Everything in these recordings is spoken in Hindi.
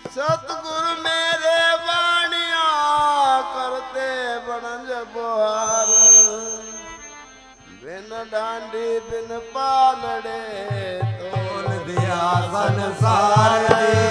सतगुरु मेरे वाणिया करते बनज बुहार बिन डांडी बिन पालड़े तोल दिया संसार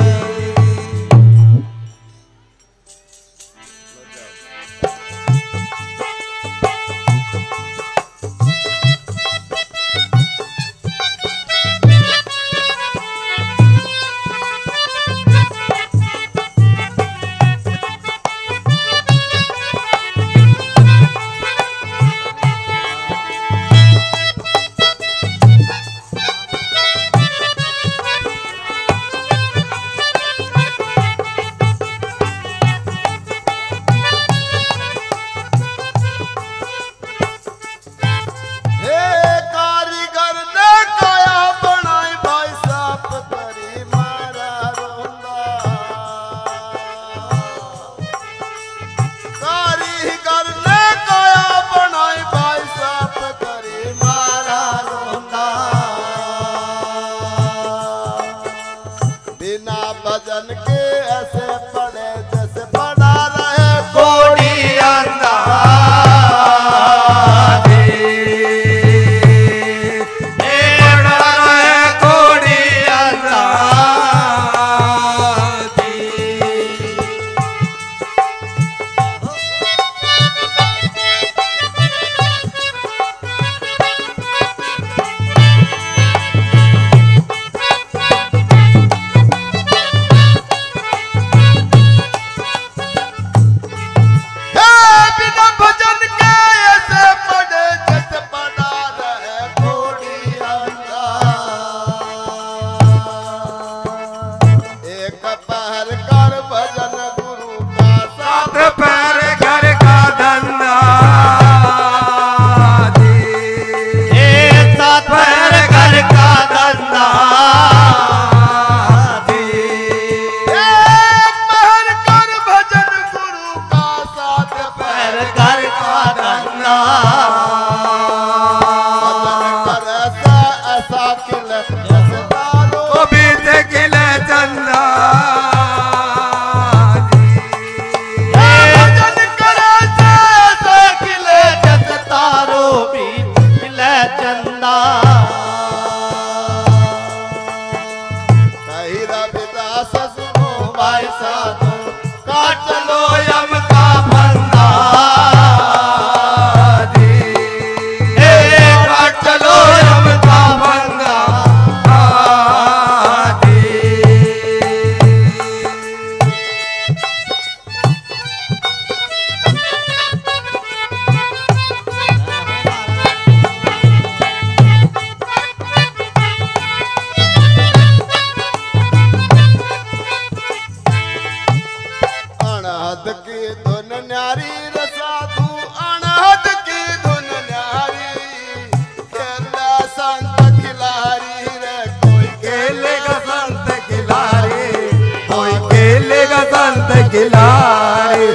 खिलाड़ी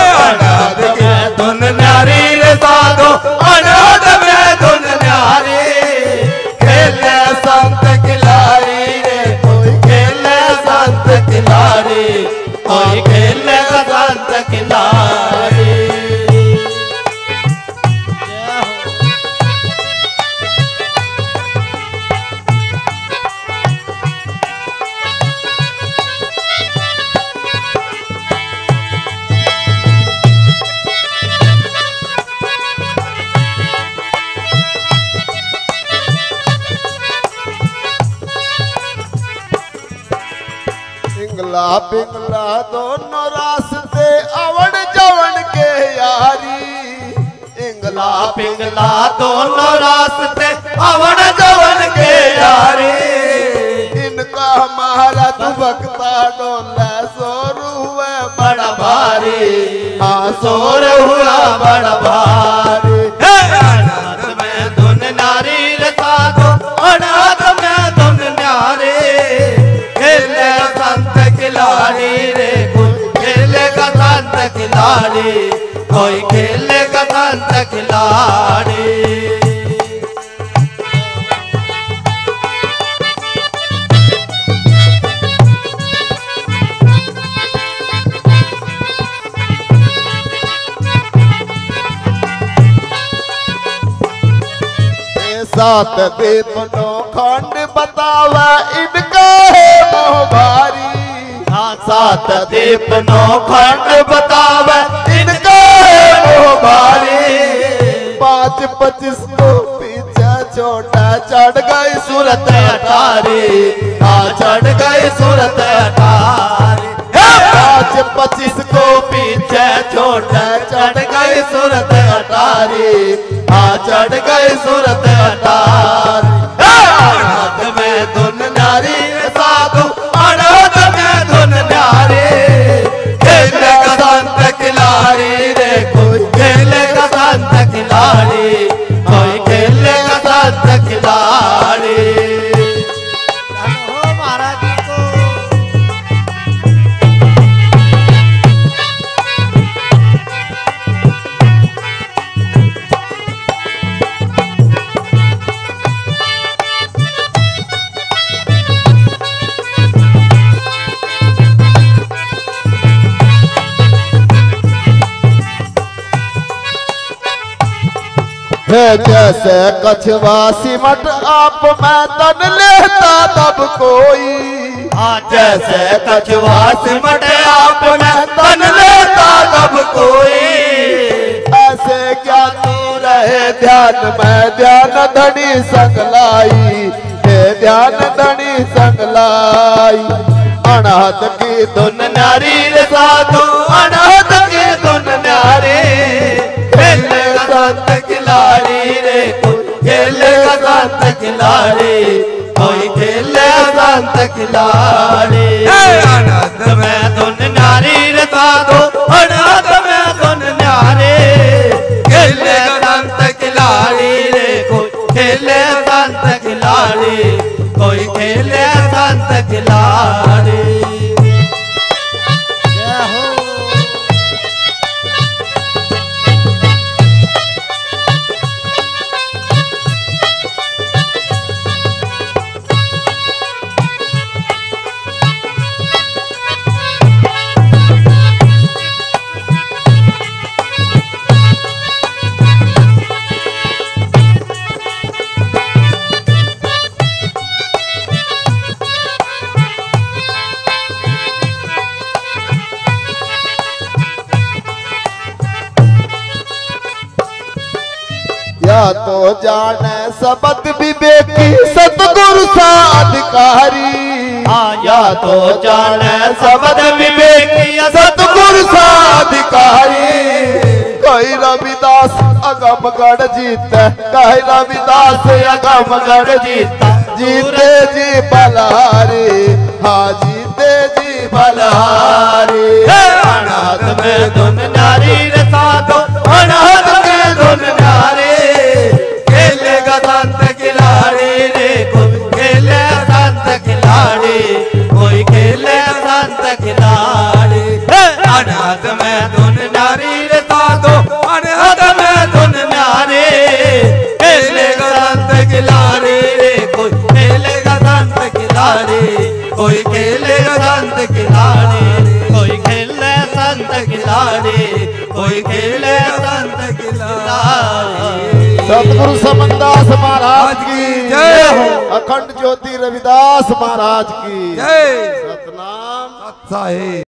अनाथ में धुन न्यारी रे साधो अनाथ में धुन न्यारी खेले संत खिलाड़ी रे कोई खेले संत खिलाड़ी कोई खेले संत खिलाड़ी। पिंगला पिंगला दोनों रास्ते अवण जवन के यारी इंगला पिंगला दोनों रास्ते अवण जवन के यारी इनका हमारा दुबकता डोला सोर हुआ बड़ा भारी हाँ सोर हुआ बड़ा भारी। अनाथ में धुन नारी रे साधो अनाथ में धुन न्यारी खेले संत खिलाड़ी रे कोई खेलेगा संत खिलाड़ी कोई खेलेगा संत खिलाड़ी। सात दीप नो खंड बतावा इनका है मोह भारी। सात दीप नो खंड बतावे इनका है मोह भारी। 5-25 को पीछे छोटा चढ़ गई सूरत अटारी, चढ़ गई सूरत अटारी। 5-25 को पीछे छोटा चढ़ गई सूरत अटारी, चढ़ गई सूरत अटारी। अनाथ में धुन नारी साधु, अनाथ में धुन नारी। खेले का संत खिलाड़ी रे कोई, खेले का संत खिलाड़ी, कोई खेले का संत खिलाड़ी। महाराज जी को है जैसे कछवा सिमट आप मैं तन लेता तब कोई। जैसे कछुआ सिमट आप मैं तन लेता तब कोई। ऐसे क्या तू रहे ध्यान में ध्यान धनी संगलाई, हे ध्यान धनी संगलाई। अनाथ की धुन नारी रे साधु, अनाथ की धुन नारी। खेले का संत खिलाड़ी रे कोई, खेले का संत खिलाड़ी, कोई खेले संत खिलाड़ी। अनाथ में धुन नारी रे साधु, अनाथ में धुन नारी। खेले का संत खिलाड़ी रे कोई, खेले संत खिलाड़ी, कोई खेले संत खिलाड़ी। या तो जाने सबद विवेकी सतगुरु साधिकारी। या तो जाने सबद विवेकी सतगुरु साधिकारी। कोई रविदास अगमगढ़ जीते, कोई रविदास अगमगढ़ जीता। जीते जी बलहारी, हाँ जीते जी बलहारी। अनाथ में धुन नारी रे साधु, अनाथ में धुन नारी। खेले का संत खिलाड़ी रे कोई, खेले संत खिलाड़ी, कोई खेले संत खिलाड़ी। अनाथ में धुन नारी रे साधु, अनाथ में धुन नारी। खेले का संत खिलाड़ी रे कोई, खेले का संत खिलाड़ी, कोई खेले संत खिलाड़ी, कोई खेले संत खिलाड़ी, कोई खेले संत खिलाड़ी। सतगुरु समनदास महाराज की जय हो। अखंड ज्योति रविदास महाराज की जय। सतनाम।